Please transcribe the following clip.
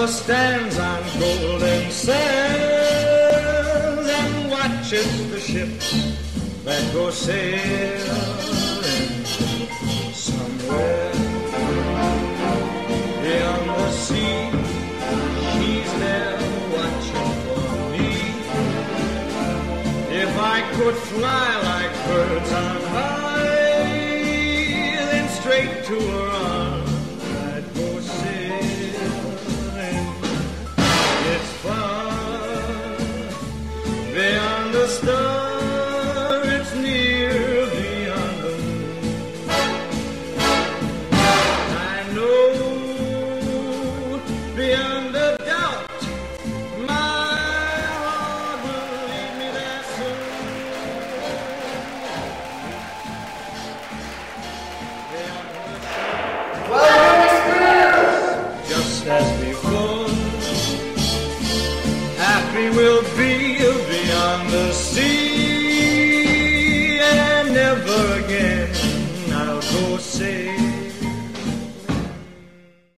or stands on golden sands and watches the ships that go sailing somewhere beyond the sea. She's there watching for me. If I could fly like birds on high, then straight to her